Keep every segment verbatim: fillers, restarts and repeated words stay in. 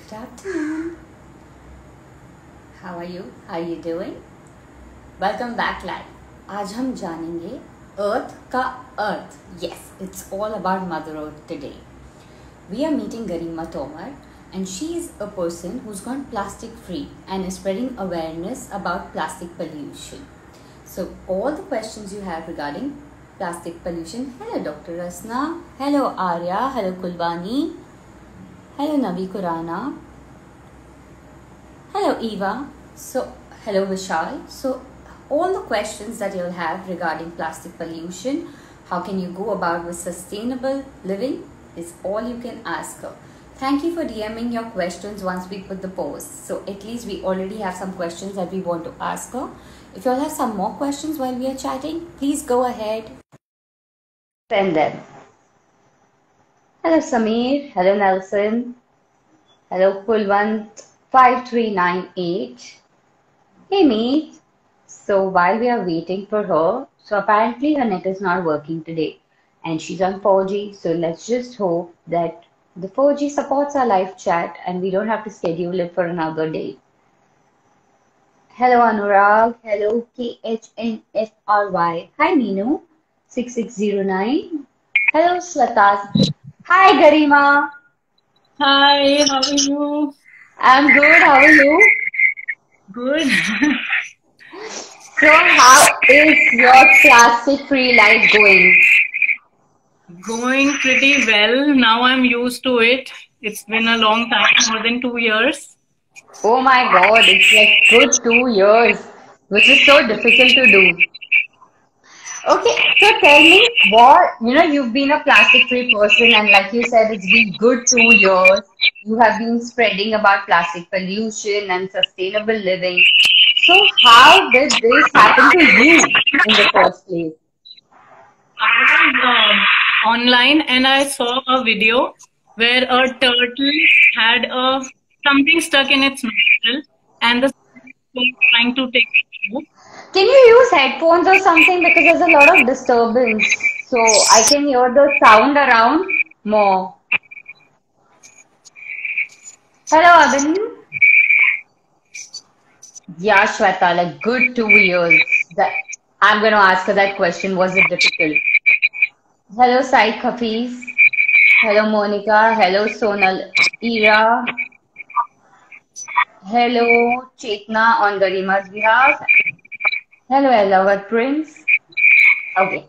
Good afternoon. How are you? How are you doing? Welcome back live. आज हम जानेंगे अर्थ का अर्थ. Yes, it's all about Mother Earth today. We are meeting Garima Tomar, and she is a person who's gone plastic free and is spreading awareness about plastic pollution. So all the questions you have regarding plastic pollution. Hello Doctor Rasna. Hello Arya. Hello Kulbani. Hello Navi Kurana. Hello Eva. So hello Vishal. So all the questions that you'll have regarding plastic pollution, how can you go about with sustainable living, is all you can ask her. Thank you for DMing your questions once we put the post. So at least we already have some questions that we want to ask her. If you all have some more questions while we are chatting, please go ahead. Send them. Hello Samir. Hello Nelson. Hello Kulwant five three nine eight. Hey mate. So while we are waiting for her, so apparently her net is not working today and she's on four G. So let's just hope that the four G supports our live chat and we don't have to schedule it for another day. Hello Anurag. Hello K H N F R Y. Hi Meenu. six six zero nine. Hello Slatas. Hi Garima. Hi, how are you? I'm good. How are you? Good. So how is your plastic-free life going? Going pretty well. Now I'm used to it. It's been a long time, more than two years. Oh my God, it's like good two years, which is so difficult to do. Okay, so tell me what, you know, you've been a plastic-free person and like you said, it's been good two years. You have been spreading about plastic pollution and sustainable living. So how did this happen to you in the first place? I was um, online and I saw a video where a turtle had a something stuck in its nostril and the was trying to take it out. Can you use headphones or something because there's a lot of disturbance, so I can hear the sound around more. Hello, Abin. Yeah, Shweta, like good two years. That I'm gonna ask her that question. Was it difficult? Hello, Said Hafiz. Hello, Monica. Hello, Sonal. Ira. Hello, Chetna on Garima's behalf. Hello, Ella Prince. Okay.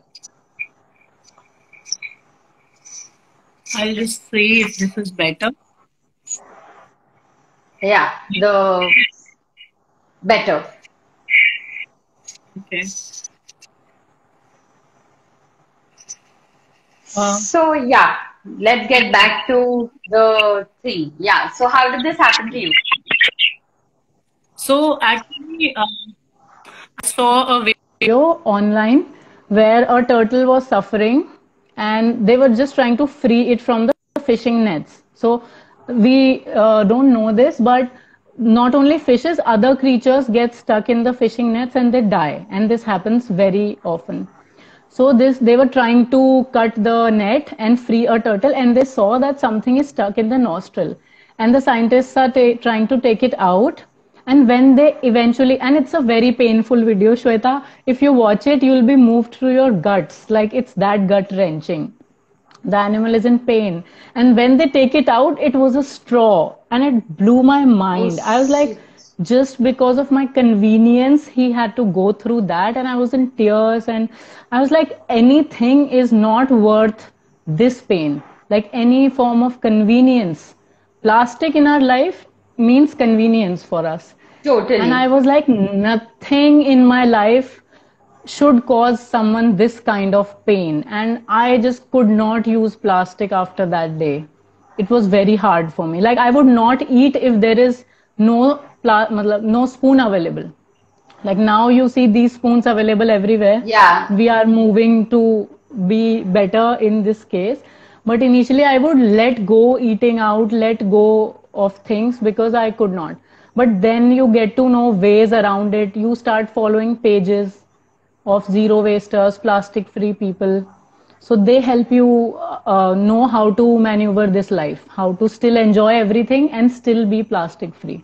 I'll just see if this is better. Yeah, the better. Okay. Uh, So yeah, let's get back to the thing. Yeah. So how did this happen to you? so actually, uh, I saw a video online where a turtle was suffering and they were just trying to free it from the fishing nets. So we uh, don't know this, but not only fishes, other creatures get stuck in the fishing nets and they die. And this happens very often. So this they were trying to cut the net and free a turtle and they saw that something is stuck in the nostril. And the scientists are trying to take it out. And when they eventually, and it's a very painful video, Shweta, if you watch it, you'll be moved through your guts. Like it's that gut wrenching. The animal is in pain. And when they take it out, it was a straw. And it blew my Oh mind. I was like, shit. just because of my convenience, he had to go through that. And I was in tears. And I was like, anything is not worth this pain. Like any form of convenience. Plastic in our life means convenience for us. And I Totally. was like, nothing in my life should cause someone this kind of pain. And I just could not use plastic after that day. It was very hard for me. Like I would not eat if there is no pla- matlab, no spoon available. Like now you see these spoons available everywhere. Yeah. We are moving to be better in this case. But initially I would let go eating out, let go of things because I could not. But then you get to know ways around it. You start following pages of zero wasters, plastic free people. So they help you uh, know how to maneuver this life, how to still enjoy everything and still be plastic free.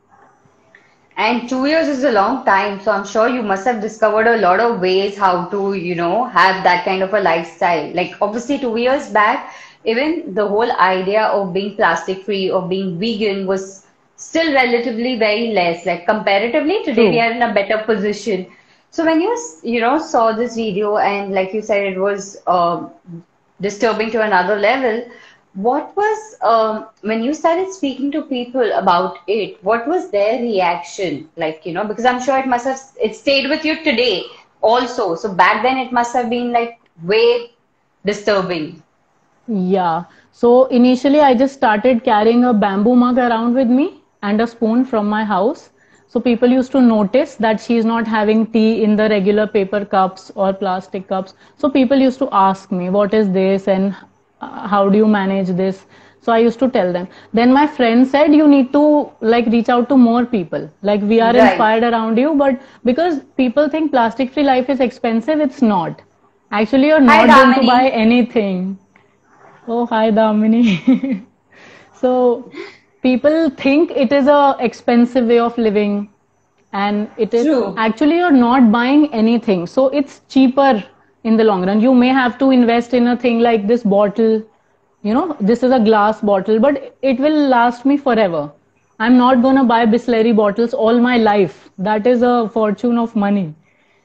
And two years is a long time, so I'm sure you must have discovered a lot of ways how to, you know, have that kind of a lifestyle. Like obviously two years back, even the whole idea of being plastic free or being vegan was still relatively very less. Like comparatively, today we True. are in a better position. So when you, you know, saw this video and like you said, it was um, disturbing to another level. What was, um, when you started speaking to people about it, what was their reaction? Like, you know, because I'm sure it must have, it stayed with you today also. So back then it must have been like way disturbing. Yeah. So initially, I just started carrying a bamboo mug around with me and a spoon from my house. So people used to notice that she's not having tea in the regular paper cups or plastic cups. So people used to ask me, what is this and uh, how do you manage this? So I used to tell them. Then my friend said, you need to like reach out to more people. Like we are Right. inspired around you, but because people think plastic free life is expensive, it's not. Actually, you're Hi, not going to Damini. buy anything. Oh, hi, Damini. So people think it is a expensive way of living, and it is True. actually you're not buying anything. So it's cheaper in the long run. You may have to invest in a thing like this bottle. You know, this is a glass bottle, but it will last me forever. I'm not gonna buy Bisleri bottles all my life. That is a fortune of money.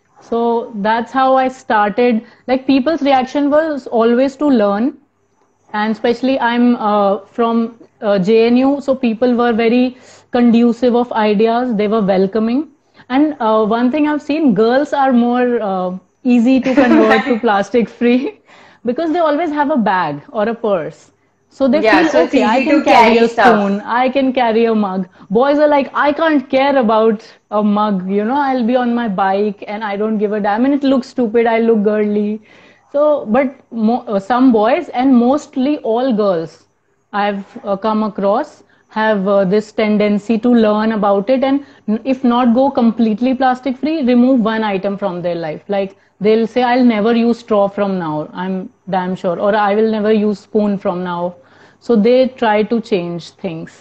So that's how I started. Like people's reaction was always to learn, and especially I'm uh, from uh, J N U, so people were very conducive of ideas. They were welcoming, and uh, one thing I've seen, girls are more uh, easy to convert to Right. plastic free because they always have a bag or a purse. So they Yeah, feel so it's okay, I easy can to carry carry a stuff. spoon, I can carry a mug. Boys are like, I can't care about a mug, you know, I'll be on my bike and I don't give a damn. And it looks stupid, I look girly. So, but mo uh, some boys and mostly all girls I've uh, come across have uh, this tendency to learn about it and n- if not go completely plastic free, remove one item from their life. Like they'll say, I'll never use straw from now, I'm damn sure, or I will never use spoon from now. So they try to change things.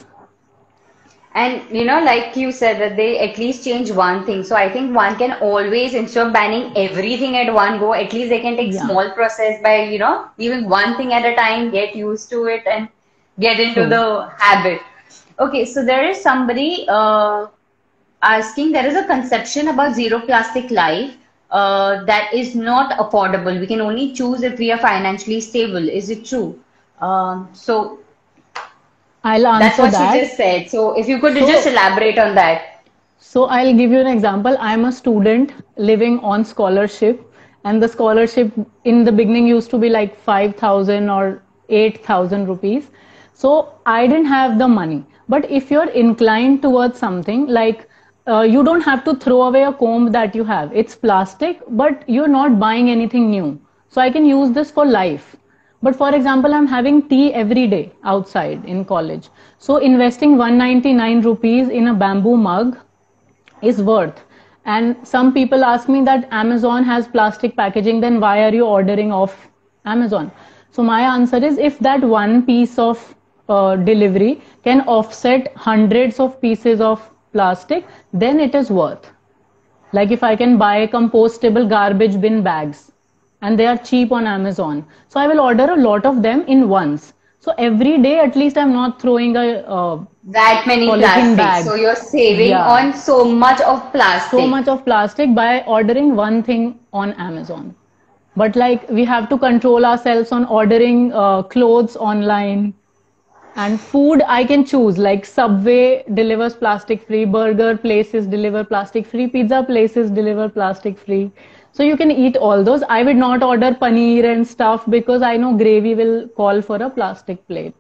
And you know, like you said, that they at least change one thing. So I think one can always, instead of banning everything at one go, at least they can take Yeah, small process by, you know, even one thing at a time, get used to it and get into true. the habit. Okay, so there is somebody uh, asking, there is a conception about zero plastic life uh, that is not affordable. We can only choose if we are financially stable. Is it true? Um, so I'll that's answer what she that. just said. So if you could just So elaborate on that. So I'll give you an example. I'm a student living on scholarship, and the scholarship in the beginning used to be like five thousand or eight thousand rupees. So I didn't have the money. But if you're inclined towards something like uh, you don't have to throw away a comb that you have. It's plastic, but you're not buying anything new. So I can use this for life. But for example, I'm having tea every day outside in college. So investing one hundred ninety-nine rupees in a bamboo mug is worth. And some people ask me that Amazon has plastic packaging, then why are you ordering off Amazon? So my answer is if that one piece of uh, delivery can offset hundreds of pieces of plastic, then it is worth. Like if I can buy compostable garbage bin bags and they are cheap on Amazon. So I will order a lot of them in once. So every day at least I'm not throwing a uh, That many polythene plastics. bag. So you're saving Yeah, on so much of so plastic. much of plastic by ordering one thing on Amazon. But like we have to control ourselves on ordering uh, clothes online and food. I can choose like Subway delivers plastic free, burger places deliver plastic free, pizza places deliver plastic free. So you can eat all those. I would not order paneer and stuff because I know gravy will call for a plastic plate.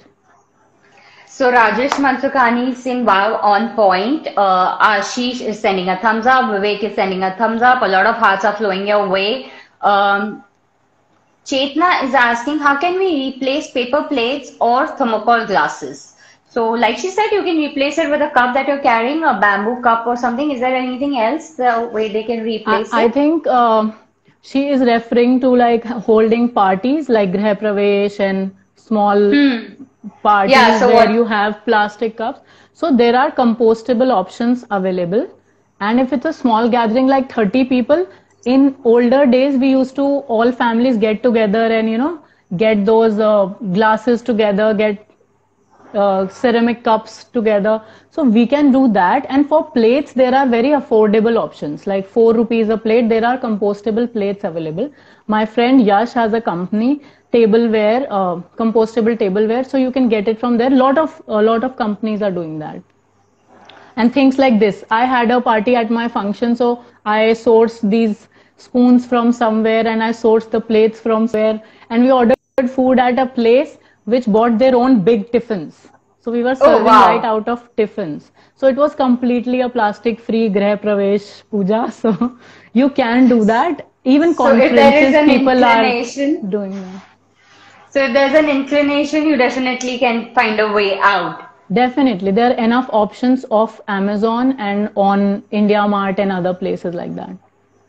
So Rajesh Mansukani is saying, wow, on point. Uh, Ashish is sending a thumbs up. Vivek is sending a thumbs up. A lot of hearts are flowing your way. Um, Chetna is asking, how can we replace paper plates or thermocol glasses? So, like she said, you can replace it with a cup that you're carrying, a bamboo cup or something. Is there anything else, the way they can I, replace I it? think uh, she is referring to like holding parties like Greh Pravesh and small Hmm. Yeah, parties so where what? you have plastic cups. So there are compostable options available. And if it's a small gathering like thirty people, in older days we used to all families get together and you know get those uh, glasses together, get uh, ceramic cups together. So we can do that. And for plates, there are very affordable options like four rupees a plate. There are compostable plates available. My friend Yash has a company, tableware, uh, compostable tableware. So you can get it from there. Lot of a lot of companies are doing that. And things like this. I had a party at my function, so I sourced these spoons from somewhere and I sourced the plates from somewhere. And we ordered food at a place which bought their own big tiffins. So we were Oh, serving right wow. out of tiffins. So it was completely a plastic free Greh Pravesh puja. So you can do that. Even So if there is conferences, an people are inclination, doing that. so if there's an inclination, you definitely can find a way out. Definitely. There are enough options of Amazon and on India Mart and other places like that.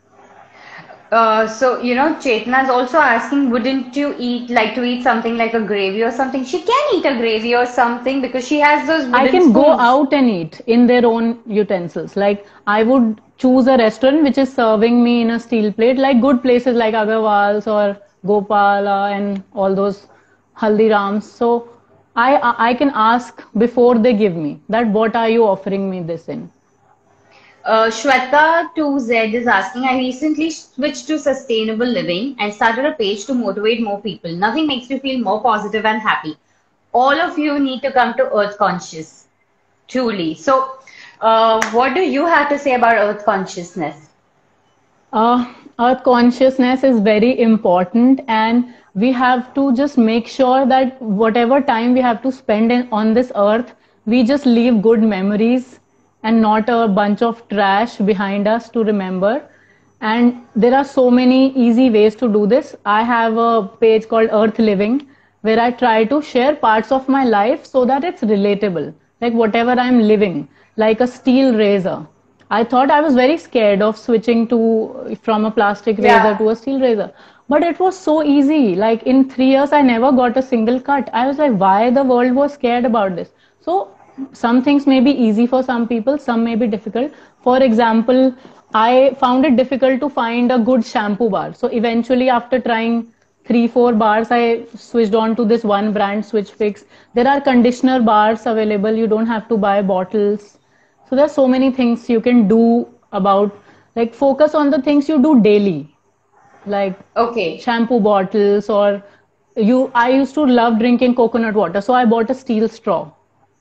Uh, so, you know, Chetna is also asking, wouldn't you eat, like to eat something like a gravy or something? She can eat a gravy or something because she has those I wooden can go spoons. out and eat in their own utensils. Like I would choose a restaurant which is serving me in a steel plate, like good places like Agarwal's or Gopala and all those Haldirams. So I I can ask before they give me that what are you offering me this in? Uh, Shweta two Z is asking, I recently switched to sustainable living and started a page to motivate more people. Nothing makes me feel more positive and happy. All of you need to come to Earth Conscious, truly. So, uh, what do you have to say about Earth Consciousness? Uh, our consciousness is very important, and we have to just make sure that whatever time we have to spend in, on this earth, we just leave good memories and not a bunch of trash behind us to remember. And there are so many easy ways to do this. I have a page called Earth Living where I try to share parts of my life so that it's relatable, like whatever I'm living, like a steel razor. I thought I was very scared of switching to from a plastic razor Yeah. to a steel razor. But it was so easy. Like in three years, I never got a single cut. I was like, why the world was scared about this? So some things may be easy for some people, some may be difficult. For example, I found it difficult to find a good shampoo bar. So eventually, after trying three, four bars, I switched on to this one brand, Switch Fix. There are conditioner bars available. You don't have to buy bottles. So there's so many things you can do about like focus on the things you do daily, like Okay. shampoo bottles or you I used to love drinking coconut water, so I bought a steel straw.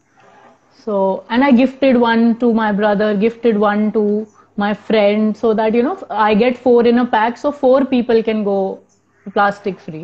So and I gifted one to my brother, gifted one to my friend so that you know I get four in a pack so four people can go plastic free.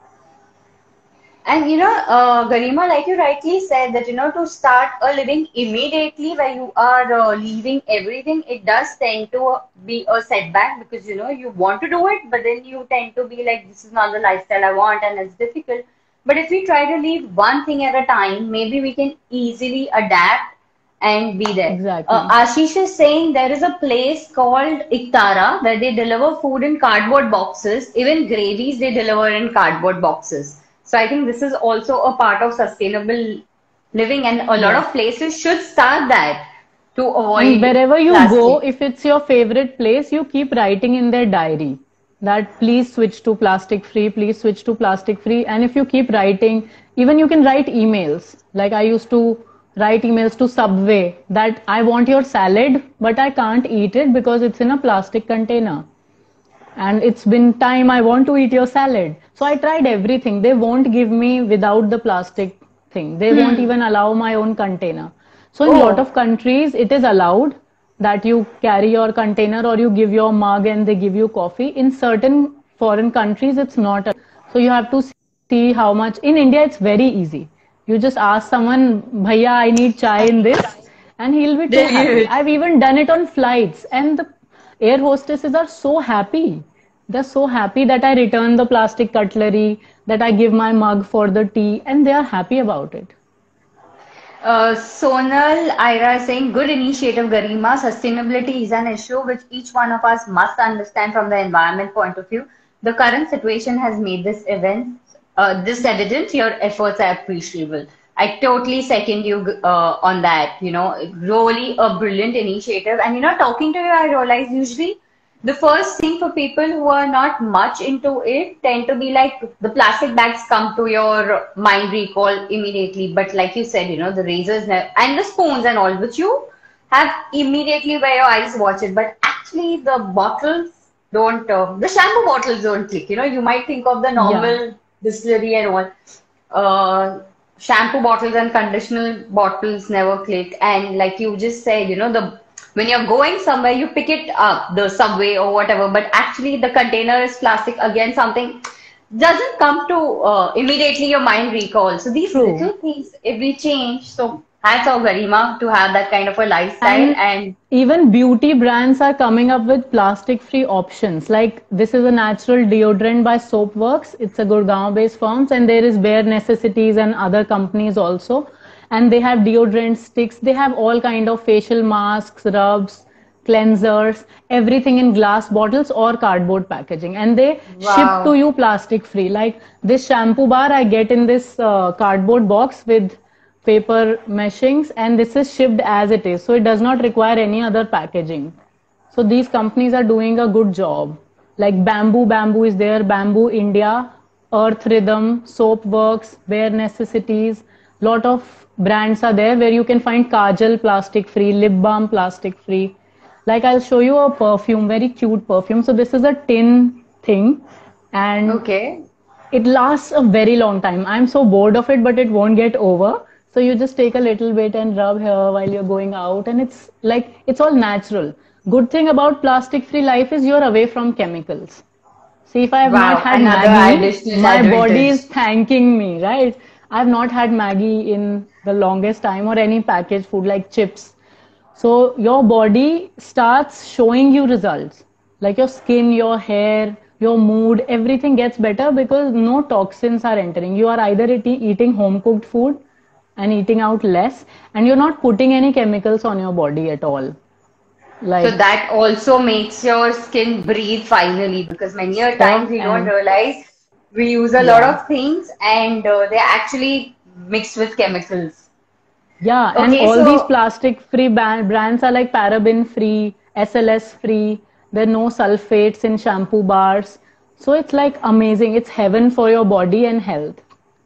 And you know, uh, Garima, like you rightly said, that you know, to start a living immediately where you are uh, leaving everything, it does tend to be a setback because you know, you want to do it, but then you tend to be like, this is not the lifestyle I want, and it's difficult. But if we try to leave one thing at a time, maybe we can easily adapt and be there. Uh, Exactly. Ashish is saying there is a place called Iktara where they deliver food in cardboard boxes. Even gravies they deliver in cardboard boxes. So I think this is also a part of sustainable living, and a lot of Yes. places should start that to And avoid wherever you go, plastic. if it's your favorite place, you keep writing in their diary that please switch to plastic free, please switch to plastic free. And if you keep writing, even you can write emails. Like I used to write emails to Subway that I want your salad, but I can't eat it because it's in a plastic container. And it's been time I want to eat your salad. So I tried everything. They won't give me without the plastic thing. They won't Hmm. even allow my own container. So in a lot of Oh, countries, it is allowed that you carry your container or you give your mug and they give you coffee. In certain foreign countries, it's not. So you have to see how much. In India, it's very easy. You just ask someone, Bhaiya, I need chai in this, and he'll be too they'll give happy. it. I've even done it on flights, and the air hostesses are so happy. They're so happy that I return the plastic cutlery, that I give my mug for the tea, and they are happy about it. Uh, Sonal Ira saying, good initiative, Garima. Sustainability is an issue which each one of us must understand from the environment point of view. The current situation has made this event, uh, this evident. Your efforts are appreciable. I totally second you uh, on that. You know, really a brilliant initiative. And you know, talking to you, I realize usually the first thing for people who are not much into it tend to be like the plastic bags come to your mind recall immediately. But like you said, you know, the razors and the spoons and all, which you have immediately where your eyes watch it. But actually, the bottles don't, uh, the shampoo bottles don't click. You know, you might think of the Yeah. normal distillery and all. Uh, Shampoo bottles and conditioner bottles never click. And like you just said, you know, the when you're going somewhere, you pick it up, the subway or whatever, but actually the container is plastic. Again, something doesn't come to uh, immediately your mind recall. So these little True. things, if we change, so hats off Garima to have that kind of a lifestyle. And And even beauty brands are coming up with plastic free options. Like this is a natural deodorant by Soapworks. It's a Gurgaon based firm, and there is Bare Necessities and other companies also. And they have deodorant sticks. They have all kind of facial masks, rubs, cleansers, everything in glass bottles or cardboard packaging. And they ship to wow. you plastic free. Like this shampoo bar I get in this uh, cardboard box with paper meshings, and this is shipped as it is, so it does not require any other packaging. So these companies are doing a good job. Like Bamboo, Bamboo is there, Bamboo India, Earth Rhythm, Soapworks, Bare Necessities. Lot of brands are there where you can find kajal plastic free, lip balm plastic free. Like I'll show you a perfume, very cute perfume. So this is a tin thing, and Okay. it lasts a very long time. I'm so bored of it, but it won't get over. So you just take a little bit and rub here while you're going out, and it's like it's all natural. Good thing about plastic-free life is you're away from chemicals. See, if I have not Wow. had Another Maggie, additional my body is advantage. thanking me, right? I've not had Maggie in the longest time or any packaged food like chips. So your body starts showing you results. Like your skin, your hair, your mood, everything gets better because no toxins are entering. You are either eating, eating home cooked food and eating out less, and you're not putting any chemicals on your body at all. So Like that also makes your skin breathe finally, because many a times stuff we don't and realize we use a lot yeah. of things and uh, they're actually mixed with chemicals. Yeah, and Okay, all these so plastic free brands are like paraben free, S L S free. There are no sulfates in shampoo bars. So it's like amazing. It's heaven for your body and health.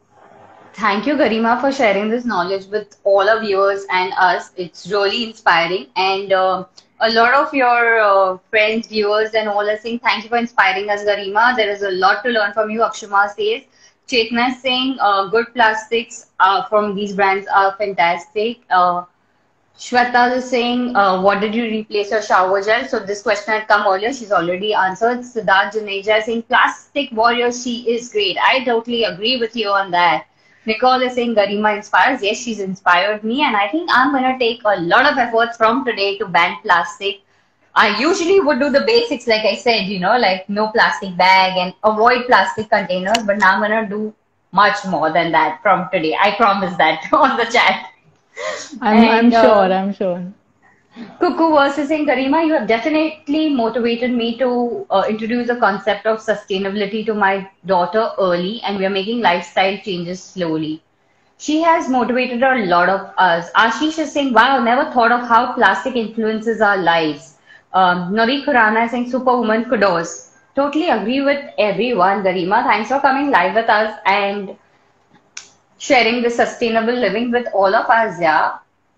thank you, Garima, for sharing this knowledge with all our viewers and us. It's really inspiring. And uh, a lot of your uh, friends, viewers, and all are saying, thank you for inspiring us, Garima. There is a lot to learn from you, Akshama says. Chetna is saying, uh, good plastics uh, from these brands are fantastic. Uh, Shweta is saying, uh, what did you replace your shower gel? So this question had come earlier. She's already answered. Siddharth Juneja is saying, plastic warrior, she is great. I totally agree with you on that. Nicole is saying, Garima inspires. Yes, she's inspired me. And I think I'm going to take a lot of efforts from today to ban plastic. I usually would do the basics, like I said, you know, like no plastic bag and avoid plastic containers. But now I'm going to do much more than that from today. I promise that on the chat. I'm I'm And sure, uh, I'm sure. Cuckoo versus saying, Garima, you have definitely motivated me to uh, introduce the concept of sustainability to my daughter early, and we are making lifestyle changes slowly. She has motivated a lot of us. Ashish is saying, wow, never thought of how plastic influences our lives. Um, Navi Khurana is saying, superwoman, kudos. Totally agree with everyone, Garima. Thanks for coming live with us and sharing the sustainable living with all of us, yeah.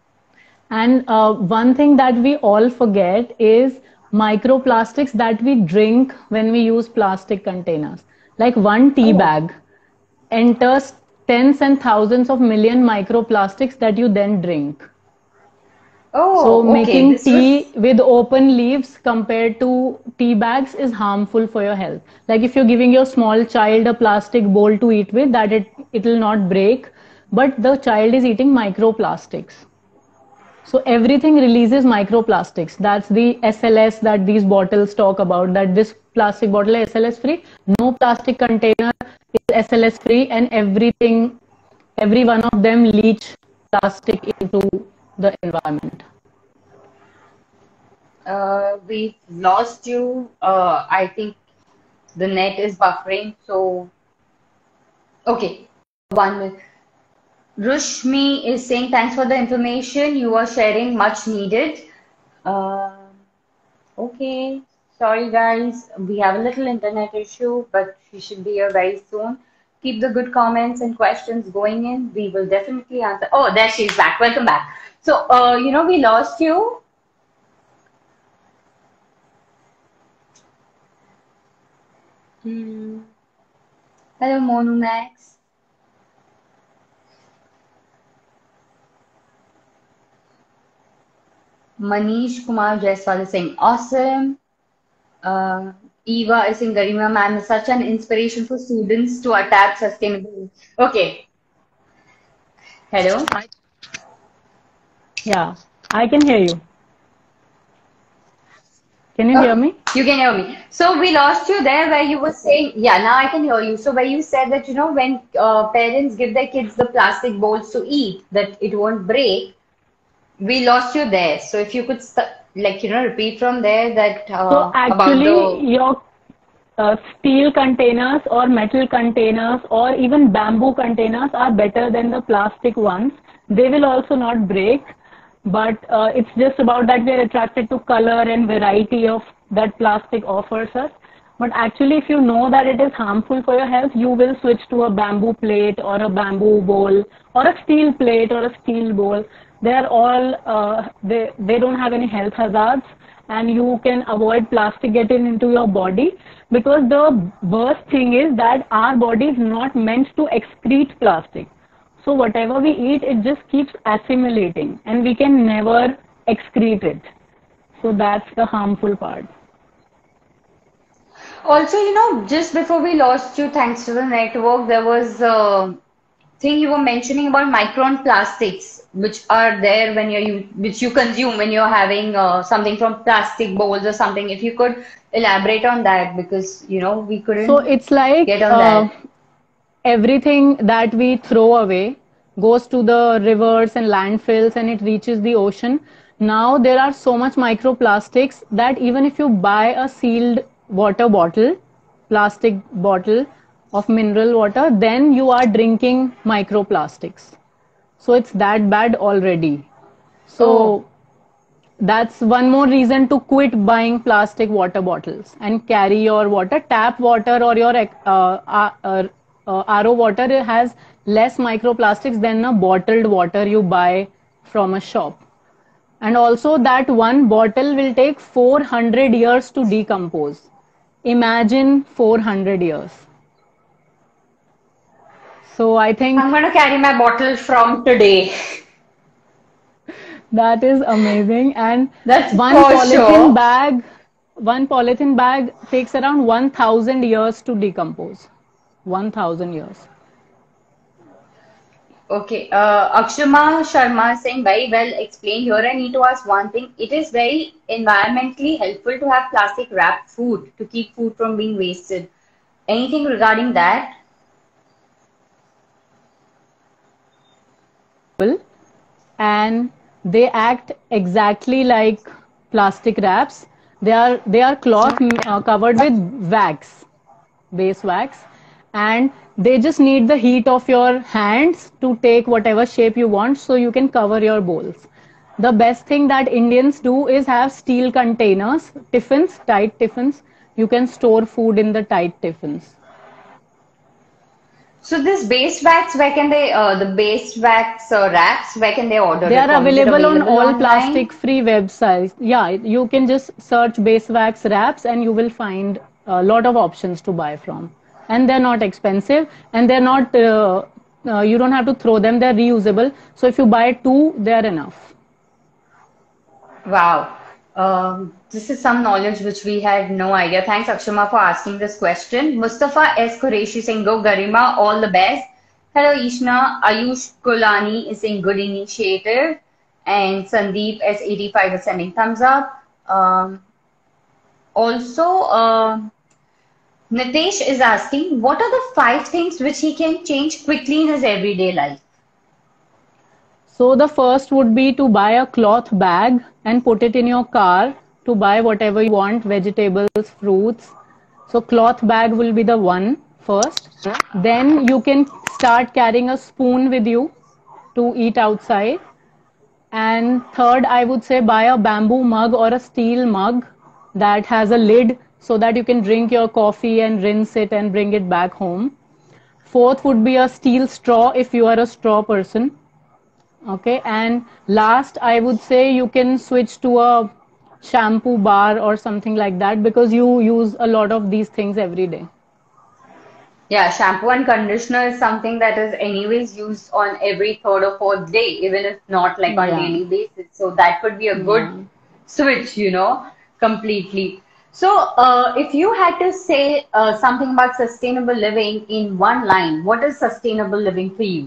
And uh, one thing that we all forget is microplastics that we drink when we use plastic containers. Like one tea Oh, bag enters tens and thousands of million microplastics that you then drink. So oh, okay. making This was tea with open leaves compared to tea bags is harmful for your health. Like if you're giving your small child a plastic bowl to eat with, that it it will not break, but the child is eating microplastics. So everything releases microplastics. That's the S L S that these bottles talk about, that this plastic bottle is S L S free. No plastic container is S L S free, and everything, every one of them leach plastic into the environment. Uh, we've lost you. Uh, I think the net is buffering. So, okay, one minute. Rushmi is saying thanks for the information you are sharing, much needed. Uh, okay, sorry guys, we have a little internet issue, but she should be here very soon. Keep the good comments and questions going in. We will definitely answer. Oh, there she's back. Welcome back. So, uh, you know, we lost you. Hmm. Hello, Monu Max. Manish Kumar Jaiswal is saying awesome. Uh, Eva is saying Garima ma'am is such an inspiration for students to adapt sustainable. Okay. Hello. Yeah, I can hear you. Can you Oh, hear me? you can hear me. So we lost you there where you were saying, yeah, now I can hear you. So where you said that, you know, when uh, parents give their kids the plastic bowls to eat, that it won't break. We lost you there. So if you could, st like, you know, repeat from there that So uh, about actually, the. your uh, steel containers or metal containers or even bamboo containers are better than the plastic ones. They will also not break, but uh, it's just about that we are attracted to color and variety of that plastic offers us. But actually, if you know that it is harmful for your health, you will switch to a bamboo plate or a bamboo bowl or a steel plate or a steel bowl. They are all, uh, they, they don't have any health hazards, and you can avoid plastic getting into your body, because the worst thing is that our body is not meant to excrete plastic. So whatever we eat, it just keeps assimilating and we can never excrete it. So that's the harmful part. Also, you know, just before we lost you, thanks to the network, there was a thing you were mentioning about micron plastics, which are there when you're you, which you consume when you're having uh, something from plastic bowls or something. If you could elaborate on that, because you know we So couldn't it's like get on uh, that. everything that we throw away goes to the rivers and landfills and it reaches the ocean. Now there are so much microplastics that even if you buy a sealed water bottle, plastic bottle of mineral water, then you are drinking microplastics. So it's that bad already. Oh, So that's one more reason to quit buying plastic water bottles and carry your water. Tap water or your uh, uh, uh, uh, R O water has less microplastics than a bottled water you buy from a shop. And also that one bottle will take four hundred years to decompose. Imagine four hundred years. So I think I'm gonna carry my bottle from today. that is amazing. And That's one for polythene sure. bag, one polythene bag takes around one thousand years to decompose. one thousand years. Okay, uh, Akshama Sharma is saying very well explained. Here I need to ask one thing. It is very environmentally helpful to have plastic wrapped food to keep food from being wasted. Anything regarding that? And they act exactly like plastic wraps. They are they are cloth uh, covered with wax, base wax, and they just need the heat of your hands to take whatever shape you want, so you can cover your bowls. The best thing that Indians do is have steel containers, tiffins, tight tiffins. You can store food in the tight tiffins. So this base wax, where can they, uh, the base wax uh, wraps, where can they order They it are from? Is it available on available all online? plastic free websites. Yeah, you can just search base wax wraps and you will find a lot of options to buy from. And they're not expensive, and they're not, uh, uh, you don't have to throw them, they're reusable. So if you buy two, they're enough. Wow. Um, this is some knowledge which we had no idea. Thanks, Akshama, for asking this question. Mustafa S. Qureshi saying, Go Garima, all the best. Hello, Ishna. Ayush Kulani is saying, Good initiative. And Sandeep S eighty-five is sending thumbs up. Um, also, uh, Nitesh is asking, What are the five things which he can change quickly in his everyday life? So the first would be to buy a cloth bag and put it in your car to buy whatever you want, vegetables, fruits. So cloth bag will be the one first. Then you can start carrying a spoon with you to eat outside. And third, I would say buy a bamboo mug or a steel mug that has a lid so that you can drink your coffee and rinse it and bring it back home. Fourth would be a steel straw if you are a straw person. Okay, and last, I would say you can switch to a shampoo bar or something like that because you use a lot of these things every day. Yeah, shampoo and conditioner is something that is anyways used on every third or fourth day, even if not like on Yeah, daily basis. So that could be a good yeah. switch, you know, completely. So, uh, if you had to say uh, something about sustainable living in one line, what is sustainable living for you?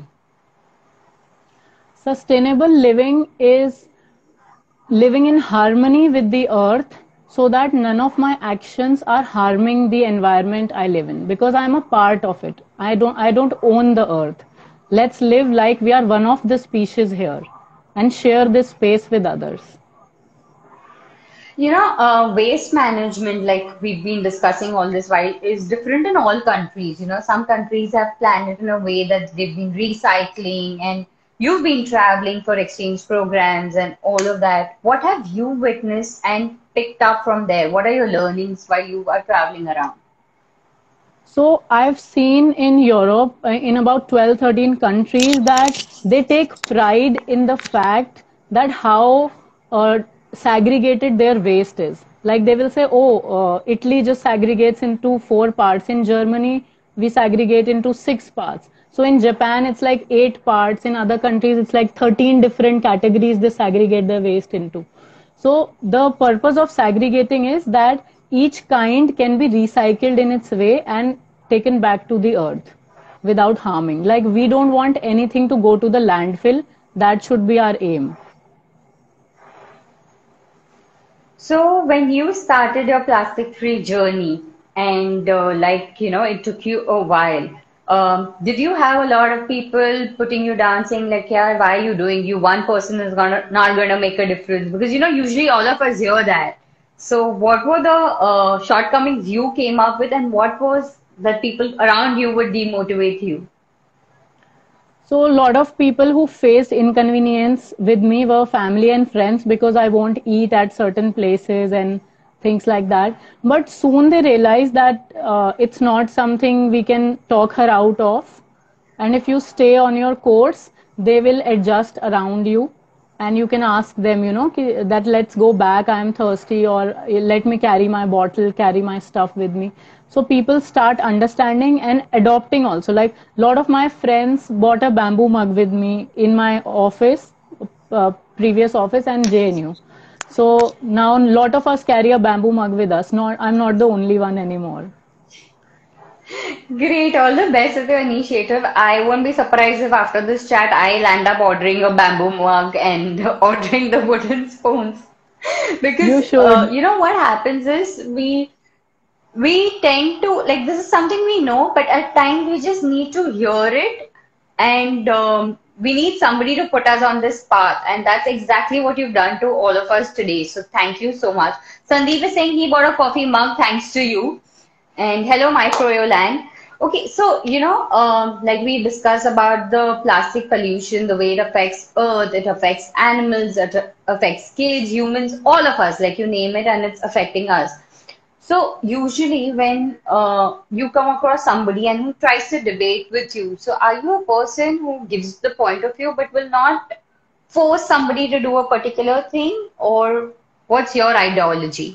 Sustainable living is living in harmony with the earth so that none of my actions are harming the environment I live in because I'm a part of it. I don't I don't own the earth. Let's live like we are one of the species here and share this space with others. You know, uh, waste management, like we've been discussing all this while, is different in all countries. You know, some countries have planned it in a way that they've been recycling, and you've been traveling for exchange programs and all of that. What have you witnessed and picked up from there? What are your learnings while you are traveling around? So I've seen in Europe, uh, in about twelve, thirteen countries, that they take pride in the fact that how uh, segregated their waste is. Like they will say, oh, uh, Italy just segregates into four parts. In Germany, we segregate into six parts. So in Japan, it's like eight parts. In other countries, it's like thirteen different categories they segregate the waste into. So the purpose of segregating is that each kind can be recycled in its way and taken back to the earth without harming. Like we don't want anything to go to the landfill. That should be our aim. So, when you started your plastic-free journey, and uh, like you know, it took you a while, um, did you have a lot of people putting you down saying like, "Yeah, why are you doing? You one person is gonna not gonna make a difference," because you know, usually all of us hear that. So, what were the uh, shortcomings you came up with, and what was that people around you would demotivate you? So a lot of people who faced inconvenience with me were family and friends because I won't eat at certain places and things like that. But soon they realized that uh, it's not something we can talk her out of. And if you stay on your course, they will adjust around you. And you can ask them, you know, that let's go back, I'm thirsty, or let me carry my bottle, carry my stuff with me. So people start understanding and adopting also. Like a lot of my friends bought a bamboo mug with me in my office, uh, previous office, and J N U. So now a lot of us carry a bamboo mug with us. Not, I'm not the only one anymore. Great, all the best with your initiative. I won't be surprised if after this chat I'll end up ordering a bamboo mug and ordering the wooden spoons. You Because uh, should. you know what happens is we we tend to like this is something we know, but at times we just need to hear it, and um, we need somebody to put us on this path, and that's exactly what you've done to all of us today. So thank you so much. Sandeep is saying he bought a coffee mug thanks to you. And hello, my Froyoland. Okay, so you know, um, like we discussed about the plastic pollution, the way it affects Earth, it affects animals, it affects kids, humans, all of us, like you name it, and it's affecting us. So usually when uh, you come across somebody and who tries to debate with you, so are you a person who gives the point of view but will not force somebody to do a particular thing, or what's your ideology?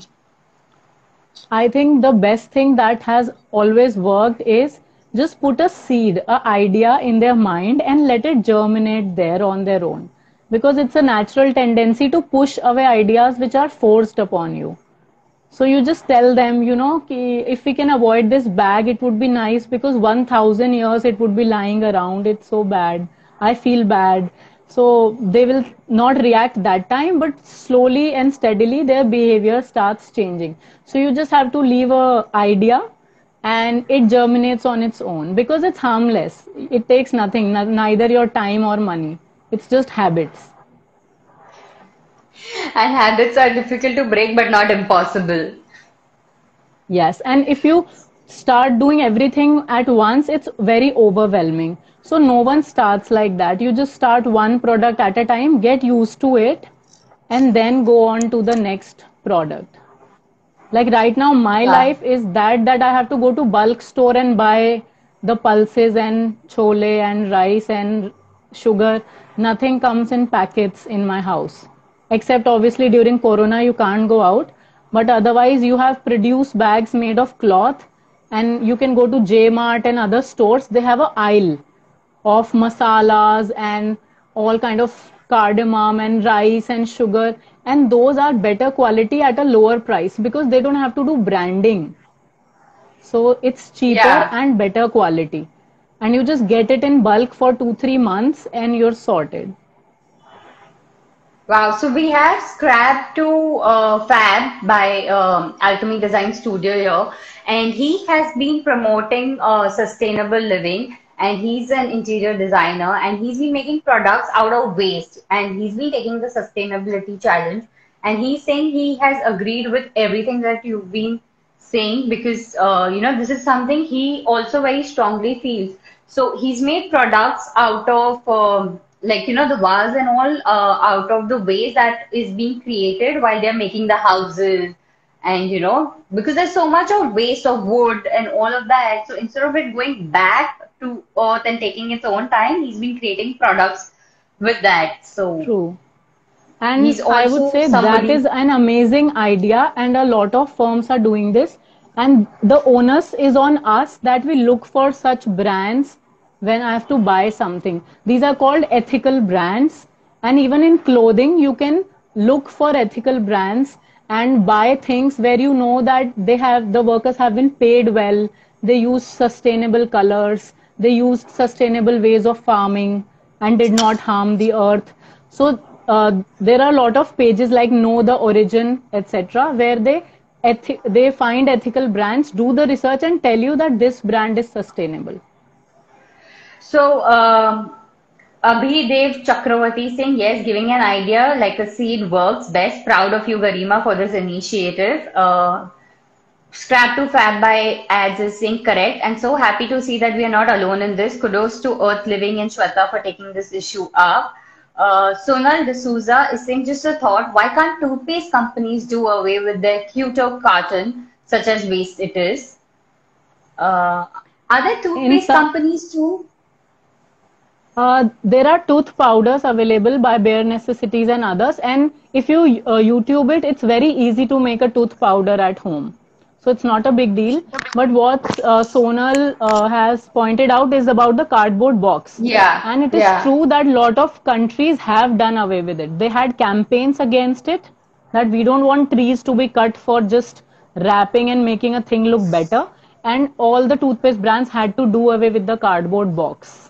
I think the best thing that has always worked is just put a seed, a idea in their mind and let it germinate there on their own. Because it's a natural tendency to push away ideas which are forced upon you. So you just tell them, you know, ki if we can avoid this bag, it would be nice because one thousand years it would be lying around. It's so bad. I feel bad. So they will not react that time, but slowly and steadily their behavior starts changing. So you just have to leave a idea and it germinates on its own because it's harmless. It takes nothing, neither your time or money. It's just habits. And habits are difficult to break, but not impossible. Yes, and if you start doing everything at once, it's very overwhelming. So no one starts like that. You just start one product at a time, get used to it, and then go on to the next product. Like right now, my Wow. life is that that I have to go to bulk store and buy the pulses and chole and rice and sugar. Nothing comes in packets in my house. Except obviously during Corona, you can't go out. But otherwise, you have produce bags made of cloth, and you can go to J Mart and other stores. They have a aisle of masalas and all kind of cardamom and rice and sugar, and those are better quality at a lower price because they don't have to do branding, so it's cheaper Yeah. and better quality, and you just get it in bulk for two three months and you're sorted. Wow. So we have Scrap to uh, Fab by um, Alchemy Design Studio here, and he has been promoting uh, sustainable living. And he's an interior designer, and he's been making products out of waste, and he's been taking the sustainability challenge. And he's saying he has agreed with everything that you've been saying because uh, you know this is something he also very strongly feels. So he's made products out of um, like you know the vase and all uh, out of the waste that is being created while they're making the houses, and you know because there's so much of waste of wood and all of that. So instead of it going back to earth and taking its own time, he's been creating products with that. So True. he's And I would also say that somebody. is an amazing idea, and a lot of firms are doing this. And the onus is on us that we look for such brands when I have to buy something. These are called ethical brands. And even in clothing, you can look for ethical brands and buy things where you know that they have the workers have been paid well, they use sustainable colors, they used sustainable ways of farming and did not harm the earth. So uh, there are a lot of pages like Know the Origin, et cetera, where they ethi- they find ethical brands, do the research, and tell you that this brand is sustainable. So, um, Abhidev Chakravarti saying, yes, giving an idea like a seed works best. Proud of you, Garima, for this initiative. Uh, Scrap to Fab by ads is saying correct. And so happy to see that we are not alone in this. Kudos to Earth Living and Shweta for taking this issue up. Uh, Sonal D'Souza is saying, just a thought, why can't toothpaste companies do away with their Q-top carton, such as waste it is? Uh, are there In toothpaste some, companies too? uh, there are tooth powders available by Bare Necessities and others, and if you uh, YouTube it, it's very easy to make a tooth powder at home. So it's not a big deal. But what uh, Sonal uh, has pointed out is about the cardboard box. Yeah, And it is yeah. true that a lot of countries have done away with it. They had campaigns against it, that we don't want trees to be cut for just wrapping and making a thing look better. And all the toothpaste brands had to do away with the cardboard box.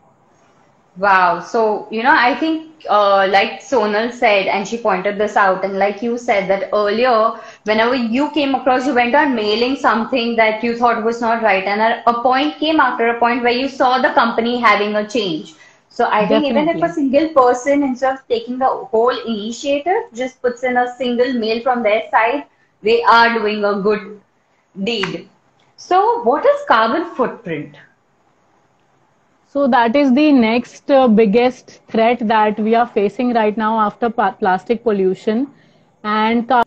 Wow. So, you know, I think, uh, like Sonal said, and she pointed this out, and like you said that earlier, whenever you came across, you went on mailing something that you thought was not right, and a, a point came after a point where you saw the company having a change. So I think even if a Definitely. single person, instead of taking the whole initiative, just puts in a single mail from their side, they are doing a good deed. So, what is carbon footprint? So that is the next uh, biggest threat that we are facing right now after pa- plastic pollution. And car-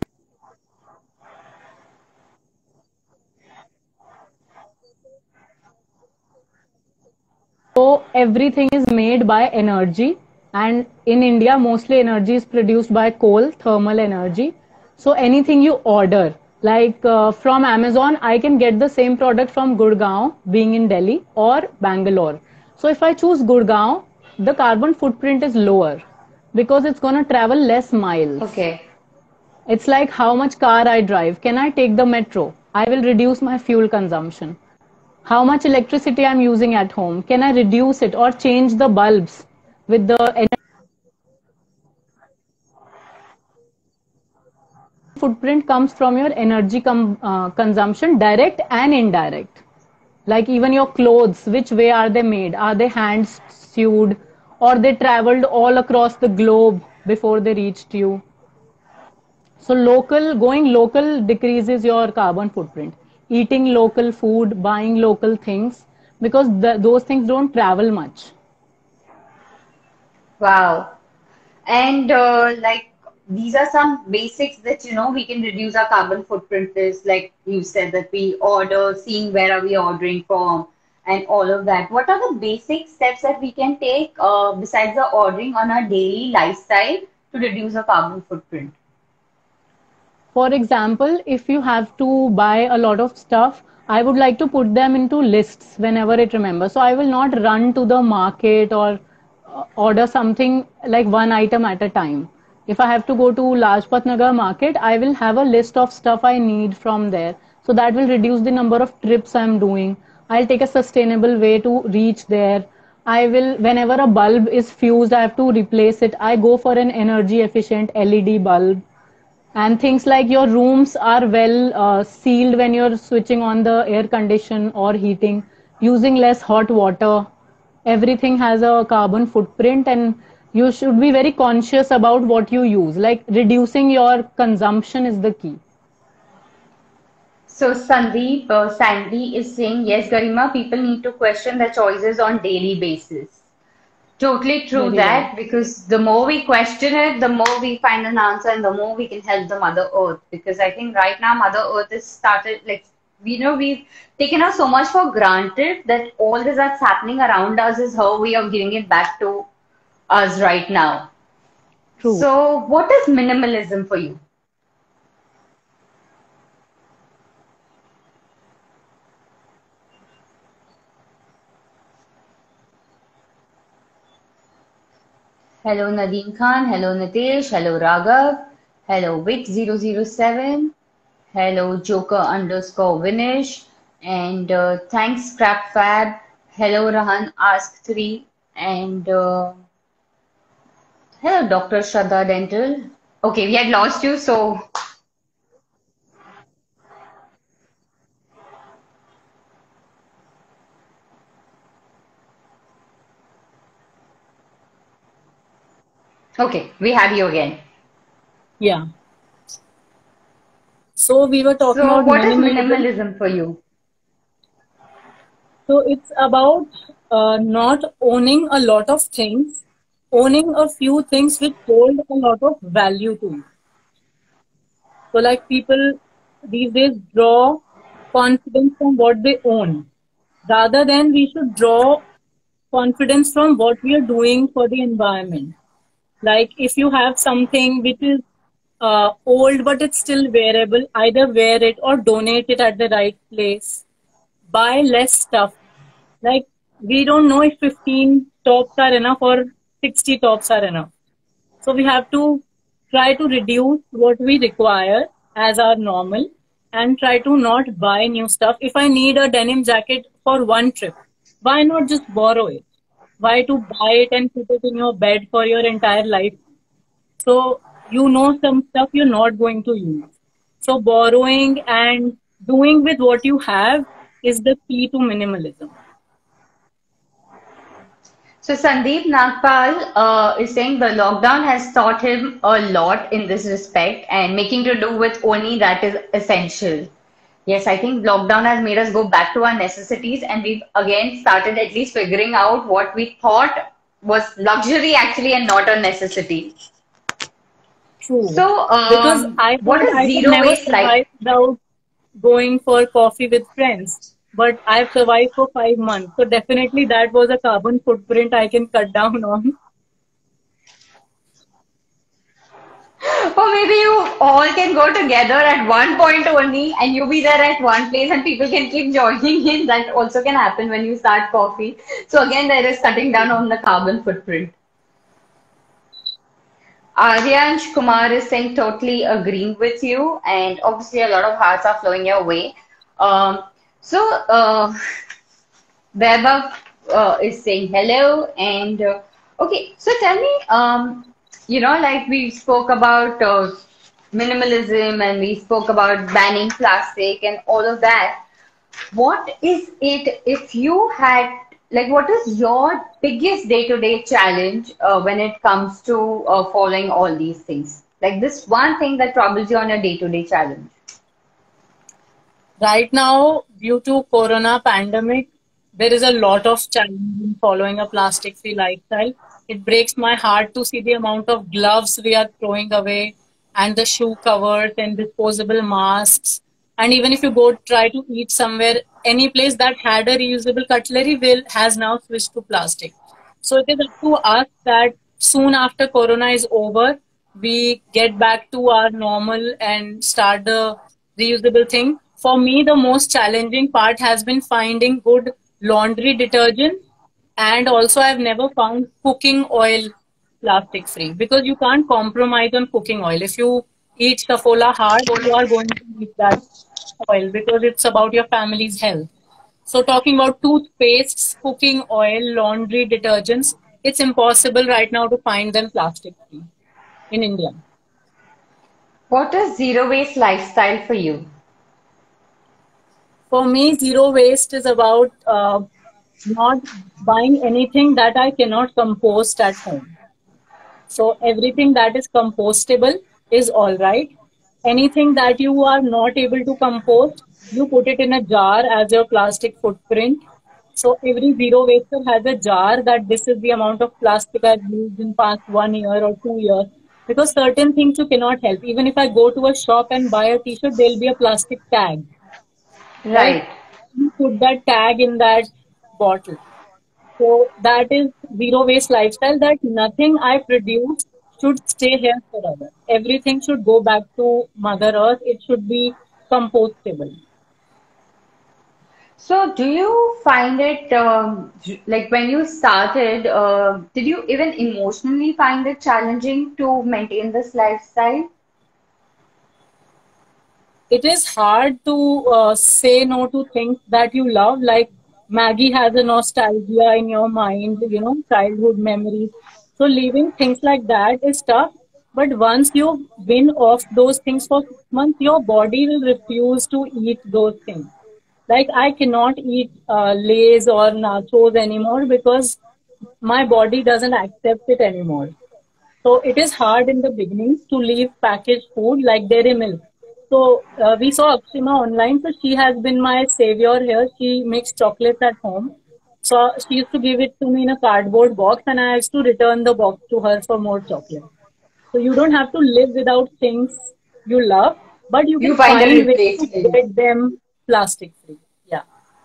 so everything is made by energy. And in India, mostly energy is produced by coal, thermal energy. So anything you order, like uh, from Amazon, I can get the same product from Gurgaon, being in Delhi, or Bangalore. So if I choose Gurgaon, the carbon footprint is lower because it's going to travel less miles. Okay. It's like how much car I drive. Can I take the metro? I will reduce my fuel consumption. How much electricity I'm using at home? Can I reduce it or change the bulbs with the energy footprint comes from your energy com- uh, consumption, direct and indirect. Like even your clothes, which way are they made? Are they hand sewed or they traveled all across the globe before they reached you. So local, going local decreases your carbon footprint. Eating local food, buying local things, because the, those things don't travel much. Wow. And uh, like these are some basics that you know we can reduce our carbon footprint is like you said that we order, seeing where are we ordering from and all of that. What are the basic steps that we can take uh, besides the ordering on our daily lifestyle to reduce our carbon footprint? For example, if you have to buy a lot of stuff, I would like to put them into lists whenever it remembers. So I will not run to the market or uh, order something like one item at a time. If I have to go to Lajpat Nagar market, I will have a list of stuff I need from there. So that will reduce the number of trips I'm doing. I'll take a sustainable way to reach there. I will, whenever a bulb is fused, I have to replace it. I go for an energy efficient L E D bulb, and things like your rooms are well uh, sealed when you're switching on the air condition or heating, using less hot water. Everything has a carbon footprint, and you should be very conscious about what you use. Like reducing your consumption is the key. So Sandeep, uh, Sandy is saying, yes, Garima, people need to question their choices on daily basis. Totally true Very right. that because the more we question it, the more we find an answer and the more we can help the Mother Earth. Because I think right now Mother Earth has started like we know we've taken her so much for granted that all this that's happening around us is how we are giving it back to us right now. True. So what is minimalism for you? Hello Nadeem Khan, hello Nitesh, hello Raghav, hello Vic zero zero seven, hello Joker underscore Vinish, and uh, thanks Scrap Fab, hello Rahan Ask three, and uh, hello Doctor Shraddha Dental. Okay, we had lost you, so okay, we have you again. Yeah. So we were talking So about what is minimalism. minimalism for you? So it's about uh, not owning a lot of things, owning a few things which hold a lot of value to you. So like people these days draw confidence from what they own, rather than we should draw confidence from what we are doing for the environment. Like if you have something which is uh, old but it's still wearable, either wear it or donate it at the right place. Buy less stuff. Like we don't know if fifteen tops are enough or sixty tops are enough. So we have to try to reduce what we require as our normal and try to not buy new stuff. If I need a denim jacket for one trip, why not just borrow it? Why to buy it and put it in your bed for your entire life? So you know some stuff you're not going to use. So borrowing and doing with what you have is the key to minimalism. So Sandeep Nagpal uh, is saying the lockdown has taught him a lot in this respect and making to do with only that is essential. Yes, I think lockdown has made us go back to our necessities and we've again started at least figuring out what we thought was luxury actually and not a necessity. True. So, Because um, I what thought is I can zero never waste like? survive without going for coffee with friends. But I've survived for five months. So definitely that was a carbon footprint I can cut down on. Or maybe you all can go together at one point only and you be there at one place and people can keep joining in. That also can happen when you start coffee. So again, there is cutting down on the carbon footprint. Aryansh Kumar is saying totally agreeing with you, and obviously a lot of hearts are flowing your way. Um, so uh, Vaibhav uh, is saying hello, and uh, okay. So tell me, um, you know, like we spoke about uh, minimalism, and we spoke about banning plastic and all of that. What is it if you had Like, what is your biggest day-to-day challenge uh, when it comes to uh, following all these things? Like this one thing that troubles you on your day-to-day challenge. Right now, due to corona pandemic, there is a lot of challenge in following a plastic-free lifestyle. It breaks my heart to see the amount of gloves we are throwing away and the shoe covers and disposable masks. And even if you go try to eat somewhere, any place that had a reusable cutlery will has now switched to plastic. So it is up to us that soon after corona is over, we get back to our normal and start the reusable thing. For me, the most challenging part has been finding good laundry detergent, and also I've never found cooking oil plastic free because you can't compromise on cooking oil. If you eat Saffola hard, you are going to eat that oil because it's about your family's health. So talking about toothpastes, cooking oil, laundry detergents, it's impossible right now to find them plastic free in India. What is zero waste lifestyle for you? For me, zero waste is about uh, not buying anything that I cannot compost at home. So everything that is compostable is all right. Anything that you are not able to compost, you put it in a jar as your plastic footprint. So every zero waster has a jar that this is the amount of plastic I've used in past one year or two years. Because certain things you cannot help. Even if I go to a shop and buy a t-shirt, there'll be a plastic tag, right? Right. You put that tag in that bottle. So that is zero waste lifestyle, that nothing I produce should stay here forever. Everything should go back to Mother Earth. It should be compostable. So, do you find it um, like when you started, uh, did you even emotionally find it challenging to maintain this lifestyle? It is hard to uh, say no to things that you love. Like Maggie has a nostalgia in your mind, you know, childhood memories. So leaving things like that is tough. But once you win off those things for six months, your body will refuse to eat those things. Like I cannot eat uh, Lays or nachos anymore because my body doesn't accept it anymore. So it is hard in the beginning to leave packaged food like dairy milk. So uh, we saw Akshima online. So she has been my savior here. She makes chocolates at home. So she used to give it to me in a cardboard box, and I used to return the box to her for more chocolate. So you don't have to live without things you love, but you You can find a find ways to replacement. get them plastic free. Yeah.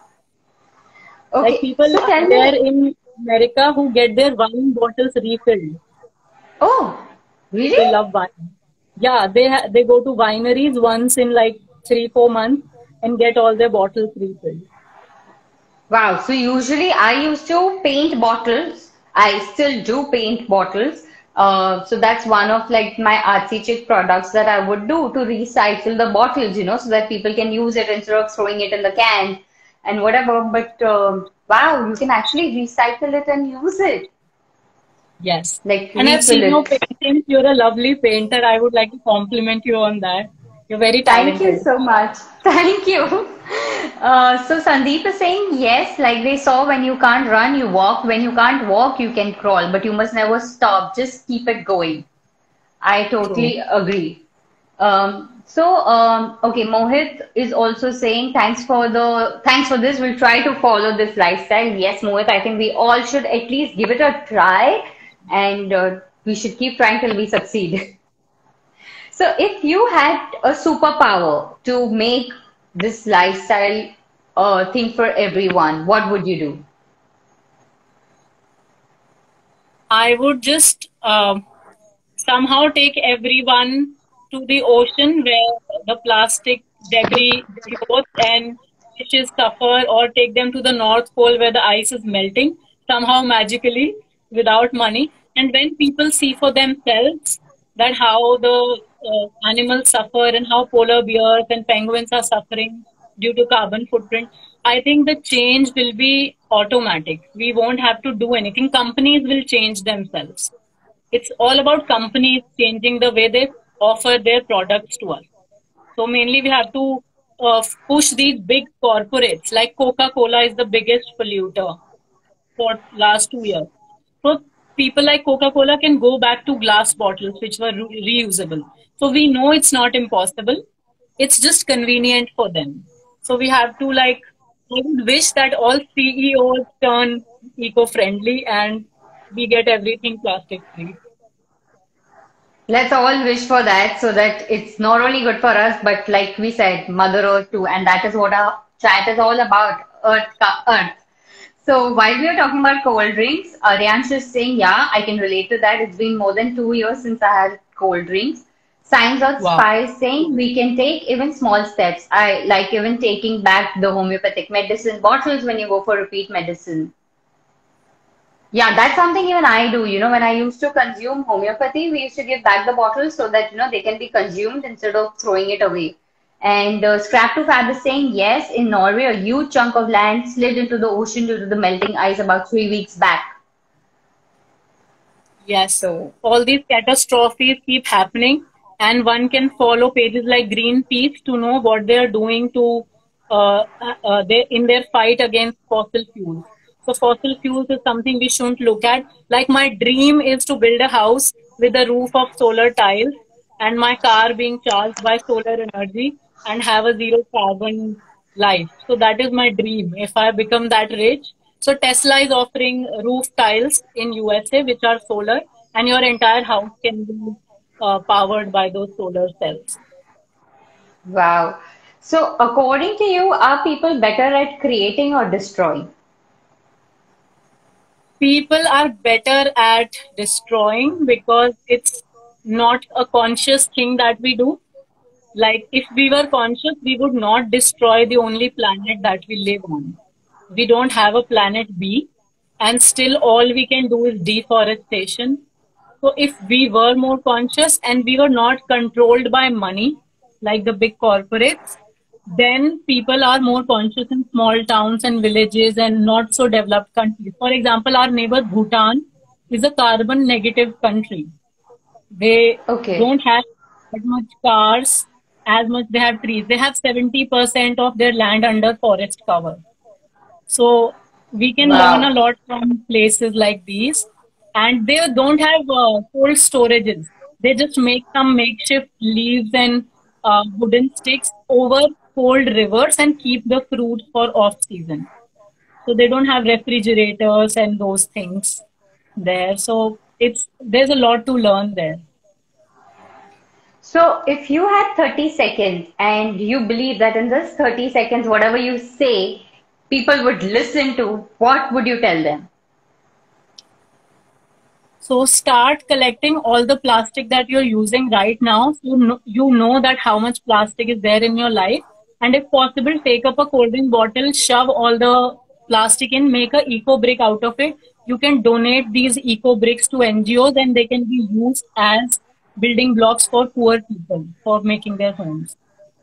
Like Okay, people so are tell there me, in America who get their wine bottles refilled. oh, They really? love wine. Yeah, they ha they go to wineries once in like three, four months and get all their bottles refilled. Wow. So usually I used to paint bottles. I still do paint bottles. Uh, so that's one of like my artsy chick products that I would do to recycle the bottles, you know, so that people can use it instead of throwing it in the can and whatever. But um, wow, you can actually recycle it and use it, Yes. like And I've refill seen your it. paintings. You're a lovely painter. I would like to compliment you on that. You're very Thank you talented. so much. Thank you. Uh, so Sandeep is saying yes, like they saw when you can't run, you walk. When you can't walk, you can crawl, but you must never stop. Just keep it going. I True. totally agree. Um, so um, okay, Mohit is also saying thanks for the thanks for this. We'll try to follow this lifestyle. Yes, Mohit, I think we all should at least give it a try, and uh, we should keep trying till we succeed. So, if you had a superpower to make this lifestyle uh, thing for everyone, what would you do? I would just um, somehow take everyone to the ocean where the plastic debris floats and fishes suffer, or take them to the North Pole where the ice is melting somehow magically without money. And when people see for themselves that how the uh, animals suffer and how polar bears and penguins are suffering due to carbon footprint, I think the change will be automatic. We won't have to do anything. Companies will change themselves. It's all about companies changing the way they offer their products to us. So mainly we have to uh, push these big corporates, like Coca-Cola is the biggest polluter. for last two years. So people like Coca-Cola can go back to glass bottles, which were re- reusable. So we know it's not impossible. It's just convenient for them. So we have to like, I would wish that all C E Os turn eco-friendly and we get everything plastic free. Let's all wish for that so that it's not only good for us, but like we said, Mother Earth too. And that is what our chat is all about, Earth, ka Earth. So while we are talking about cold drinks, Aryansh is saying, yeah, I can relate to that. It's been more than two years since I had cold drinks. Science of Wow. Spy is saying we can take even small steps. I like even taking back the homeopathic medicine bottles when you go for repeat medicine. Yeah, that's something even I do. You know, when I used to consume homeopathy, we used to give back the bottles so that, you know, they can be consumed instead of throwing it away. And uh, Scrap to Fab is saying, yes, in Norway, a huge chunk of land slid into the ocean due to the melting ice about three weeks back. Yes. So, All these catastrophes keep happening, and one can follow pages like Greenpeace to know what they are doing to uh, uh, they, in their fight against fossil fuels. So fossil fuels is something we shouldn't look at. Like my dream is to build a house with a roof of solar tiles and my car being charged by solar energy and have a zero carbon life. So that is my dream. If I become that rich, so Tesla is offering roof tiles in U S A which are solar, and your entire house can be uh, powered by those solar cells. wow. So, according to you, are people better at creating or destroying? People are better at destroying because it's not a conscious thing that we do. Like if we were conscious, we would not destroy the only planet that we live on. We don't have a planet B, and still all we can do is deforestation. So if we were more conscious and we were not controlled by money, like the big corporates, then people are more conscious in small towns and villages and not so developed countries. For example, our neighbor Bhutan is a carbon negative country. They Okay. don't have as much cars, as much they have trees. They have seventy percent of their land under forest cover. So we can learn a Wow. lot from places like these. And they don't have uh, cold storages. They just make some makeshift leaves and uh, wooden sticks over cold rivers and keep the fruit for off season. So they don't have refrigerators and those things there. So it's there's a lot to learn there. So, if you had thirty seconds and you believe that in this thirty seconds, whatever you say, people would listen to, what would you tell them? So start collecting all the plastic that you're using right now. So you know, you know that how much plastic is there in your life. And if possible, take up a cold drink bottle, shove all the plastic in, make a eco brick out of it. You can donate these eco bricks to N G Os and they can be used as building blocks for poor people for making their homes.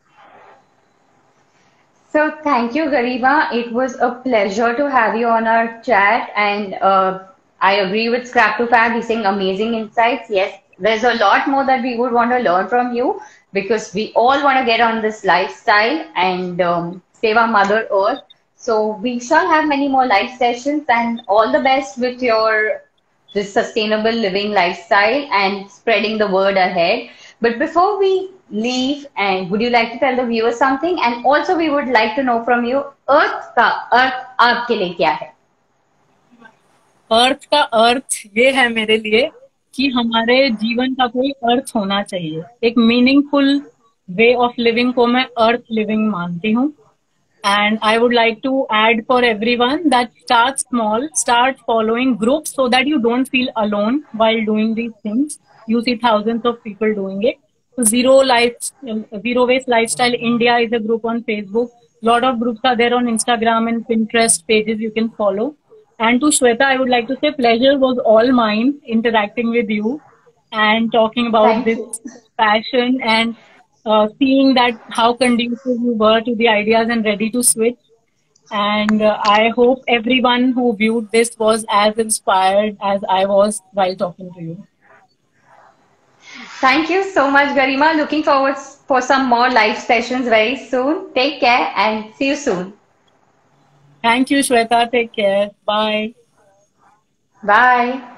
So, thank you, Garima. It was a pleasure to have you on our chat. And uh, I agree with Scrap to Fab. He's saying amazing insights. Yes, there's a lot more that we would want to learn from you because we all want to get on this lifestyle and um, save our Mother Earth. So, we shall have many more live sessions and all the best with your this sustainable living lifestyle and spreading the word ahead. But before we leave, and would you like to tell the viewers something? And also, we would like to know from you, Earth का अर्थ आपके लिए क्या है? अर्थ का अर्थ ये है मेरे लिए कि हमारे जीवन का कोई अर्थ होना चाहिए. एक मीनिंगफुल वे ऑफ लिविंग को मैं अर्थ लिविंग मानती हूँ. And I would like to add for everyone that start small, start following groups so that you don't feel alone while doing these things. You see thousands of people doing it. So Zero Life, Zero Waste Lifestyle India is a group on Facebook. Lot of groups are there on Instagram and Pinterest pages you can follow. And to Shweta, I would like to say pleasure was all mine interacting with you and talking about Thank this you. passion and uh, seeing that how conducive you were to the ideas and ready to switch. And uh, I hope everyone who viewed this was as inspired as I was while talking to you. Thank you so much, Garima. Looking forward for some more live sessions very soon. Take care and see you soon. Thank you, Shweta. Take care. Bye. Bye.